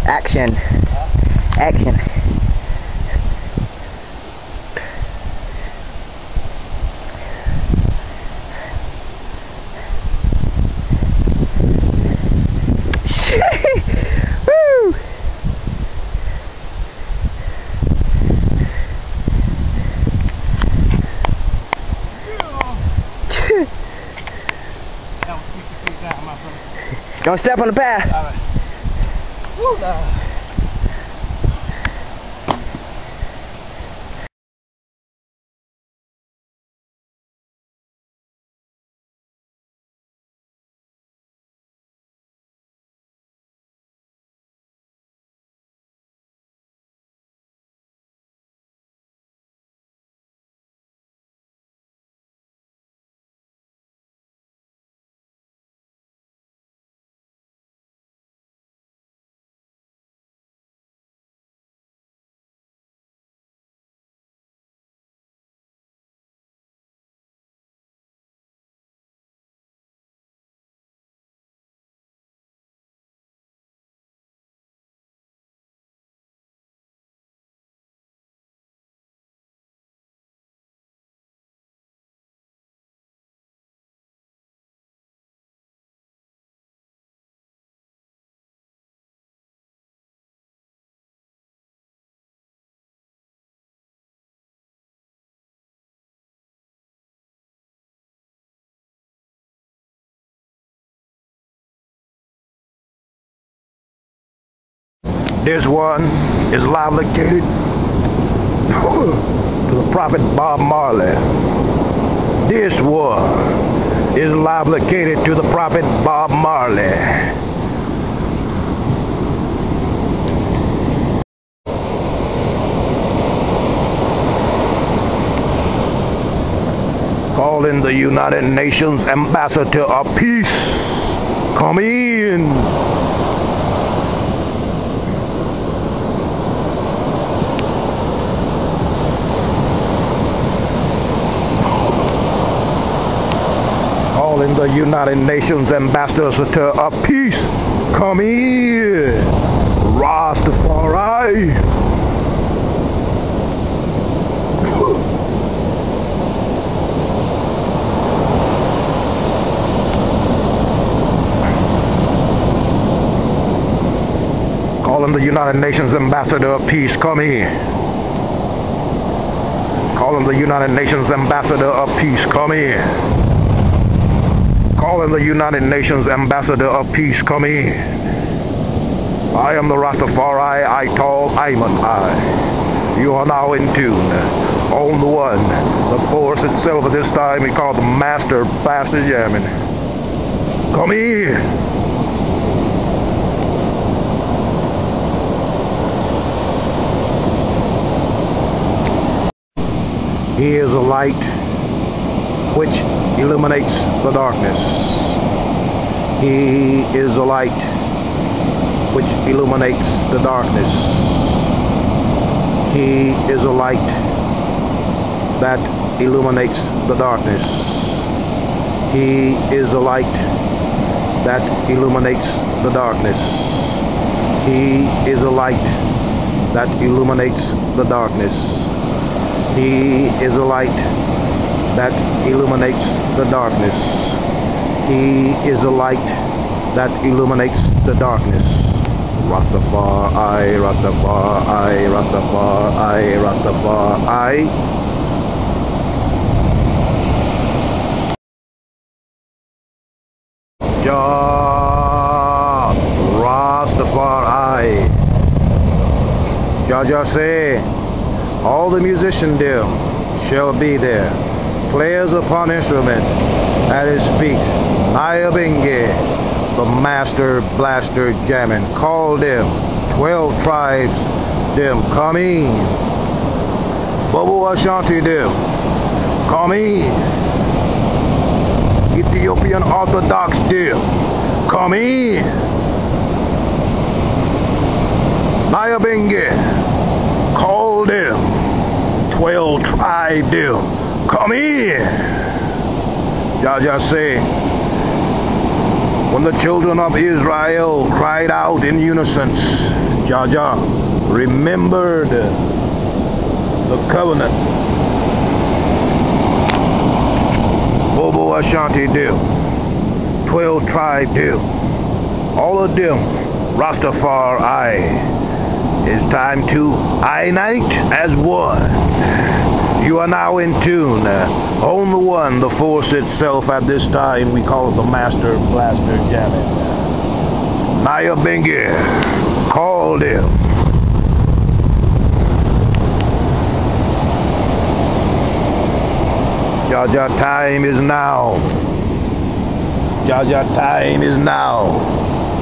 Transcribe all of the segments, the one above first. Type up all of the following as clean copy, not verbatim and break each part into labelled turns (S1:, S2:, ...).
S1: Action. Action. Woo! Don't step on the path.
S2: All right. Woo,
S3: This one is live located to the Prophet Bob Marley. This one is live located to the Prophet Bob Marley. Calling the United Nations Ambassador of Peace. Come in. Calling the United Nations Ambassador of Peace. Come here. Rastafari. Calling the United Nations Ambassador of Peace, come here. Calling the United Nations Ambassador of Peace, come here. Calling the United Nations Ambassador of Peace, come here. I am the Rastafari, I tall Ayman I. You are now in tune. On the one. The force itself at this time we call the Master Blaster Jamming. Come here. He is a light which illuminates the darkness. He is a light which illuminates the darkness. He is a light that illuminates the darkness. He is a light that illuminates the darkness. He is a light that illuminates the darkness. He is a light that illuminates the darkness. He is a light that illuminates the darkness. Rastafari, Rastafari, Rastafari, Rastafari. Jah Rastafari. Jah say, all the musicians there shall be there. Players upon instrument at his feet. Nyabinghi, the Master Blaster Jamming. Call them 12 tribes, them come in. Bobo Ashanti them, come in. Ethiopian Orthodox them, come in. Nyabinghi, call them 12 tribes them, come in. Jah say, when the children of Israel cried out in unison, Jah Jah remembered the covenant. Bobo Ashanti deal. 12 tribe deal. All of them Rastafari. It's time to unite as one. You are now in tune on the one, the force itself. At this time we call it the Master Blaster Jamming. Naya Bengi called him. Jah Jah time is now. Jah Jah time is now.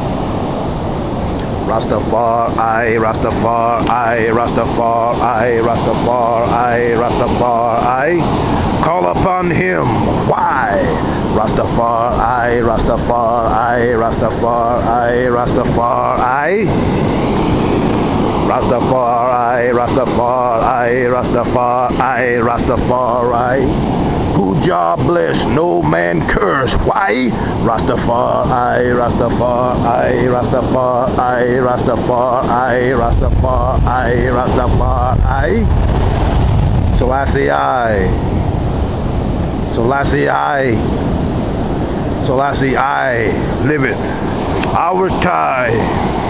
S3: Rastafari, Rastafari, Rastafari, Rastafari, Rastafari. Call upon him. Why? Rastafari, Rastafari, Rastafari, Rastafari. Rastafari, Rastafari, Rastafari, Rastafari. Who Jah bless, no man curse. Why? Rastafari, Rastafari, Rastafari, Rastafari, Rastafari, Rastafari. Selassie I, Selassie I, Selassie I, live it. Our time.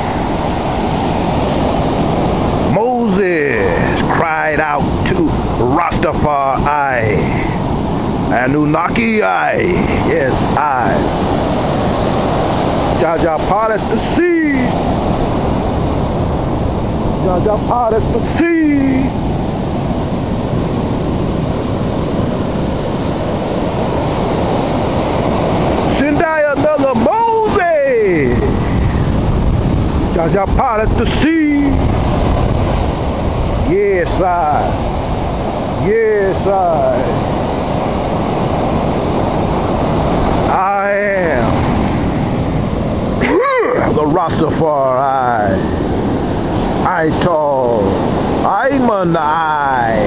S3: Moses cried out to Rastafari. Anunnaki I, yes I. Jah Jah parted the sea. Jah Jah parted the sea. Send I another Moses. Jah Jah parted the sea. Yes I. Yes I. I am the Rastafari. I tall. I'm an I.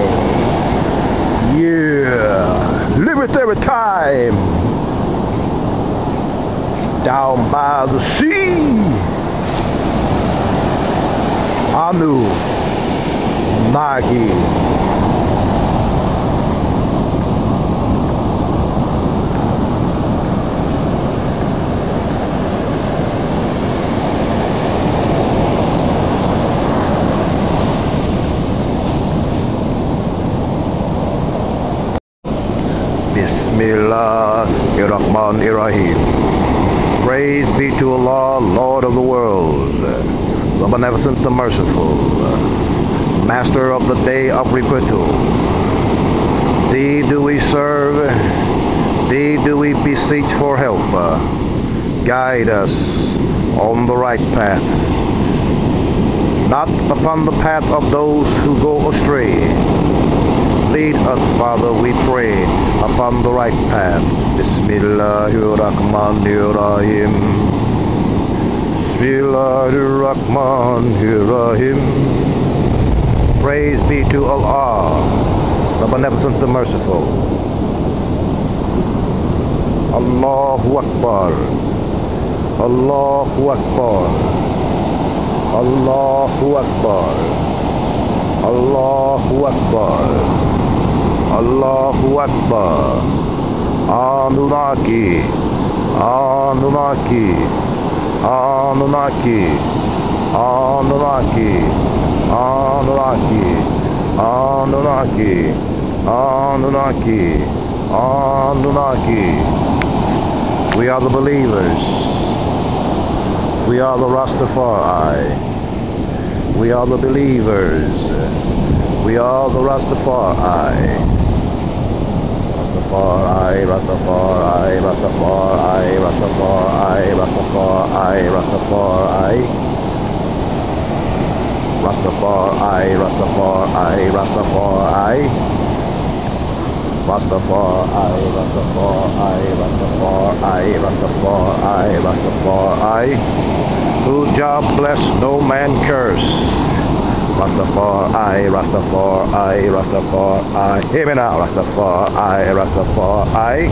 S3: Yeah. Live it every time. Down by the sea. Anu. Nagi. Bismillahirrahmanirrahim. Praise be to Allah, Lord of the world, the beneficent, the merciful, Master of the day of requital. Thee do we serve, thee do we beseech for help. Guide us on the right path, not upon the path of those who go astray. Lead us, Father, we pray, upon the right path. Bismillahirrahmanirrahim. Bismillahirrahmanirrahim. Praise be to Allah, the beneficent, the merciful. Allahu Akbar. Allahu Akbar. Allahu Akbar. Allahu Akbar. Allahu Akbar. Anunnaki. Anunnaki. Anunnaki. Anunnaki. Anunnaki. Anunnaki. Anunnaki. Anunnaki. We are the believers. We are the Rastafari. We are the believers. We are the Rastafari. Rastafari, Rastafari, Rastafari, Rastafari, Rastafari, Rastafari. Rastafari, Rastafari, Rastafari. Rastafari, Rastafari, Rastafari, Rastafari, Rastafari. Who Jah bless, no man curse. Rastafari, Rastafari, Rastafari. Hear me now. Rastafari, Rastafari.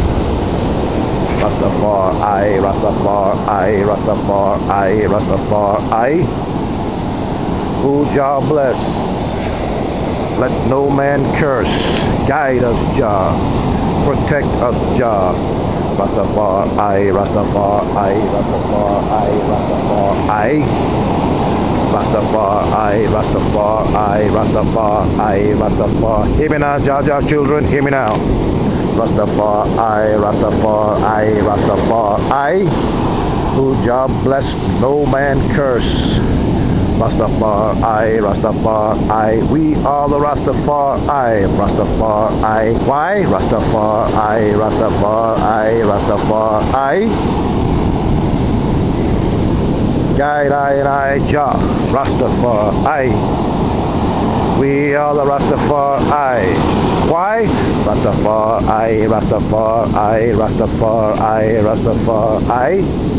S3: Rastafari, Rastafari, Rastafari, Rastafari. who Jah bless. Let no man curse. Guide us, Jah. Protect us, Jah. Rastafari, Rastafari, Rastafari, Rastafari. Rastafari, Rastafari, Rastafari, Rastafari. Hear me now, Jah Jah children, hear me now. Rastafari, Rastafari, Rastafari. Who Jah bless, no man curse. Rastafari, Rastafari. We are the Rastafari, Rastafari. Why? Rastafari, Rastafari, Rastafari. Guide I, Jah, Rastafari. We are the Rastafari. Why? Rastafari, Rastafari, Rastafari, Rastafari.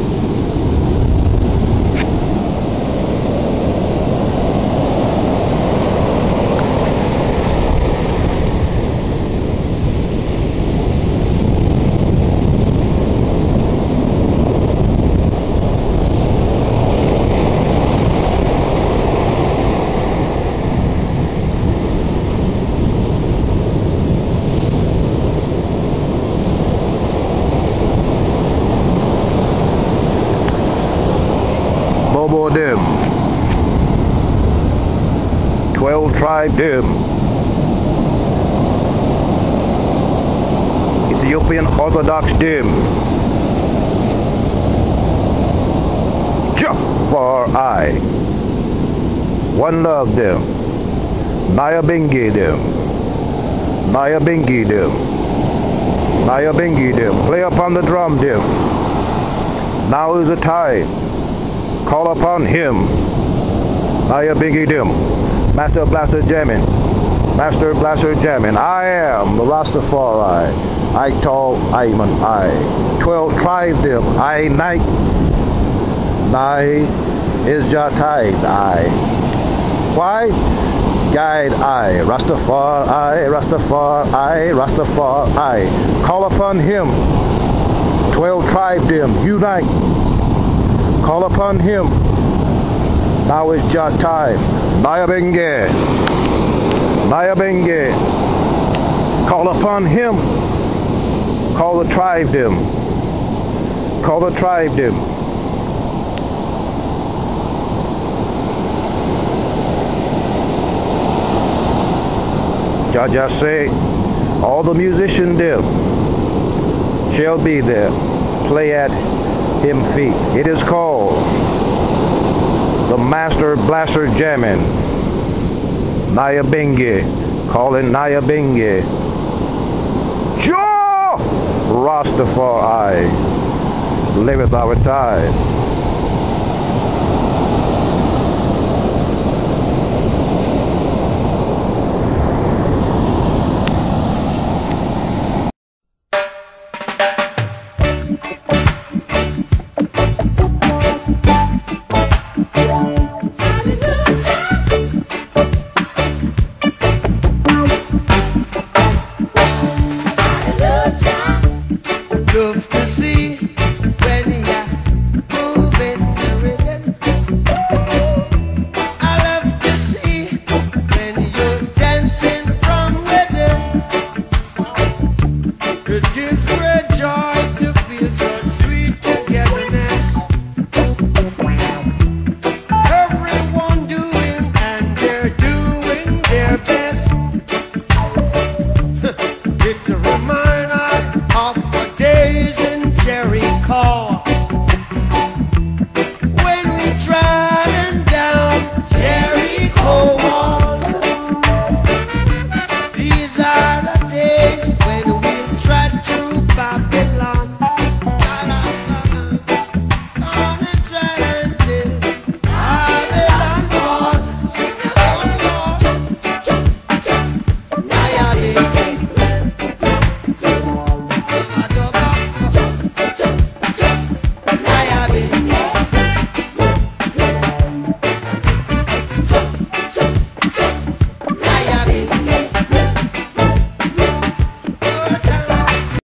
S3: Bobo Dim, 12 Tribe Dim, Ethiopian Orthodox Dim, Jafari, One Love Dim, Nyabinghi Dim, Nyabinghi Dim, Nyabinghi Dim. Play upon the drum Dim. Now is the time. Call upon him. Nyabinghi Dim. Master Blaster Jamming. Master Blaster Jamming. I am the Rastafari. I tall Ayman I. 12 Tribe Dim. I night. Nai is Jatide I. Why? Guide I. Rastafari, Rastafari, Rastafari. Call upon him. 12 Tribe Dim. Unite. Call upon him. Now is Jah time. Nyabinghi. Nyabinghi. Call upon him. Call the tribe dim. Call the tribe dim. Jah Jah say, all the musicians dim shall be there. Play at him feet. It is called the Master Blaster Jamming. Nyabinghi, calling Nyabinghi. Jah Rastafari, liveth our time.
S2: Love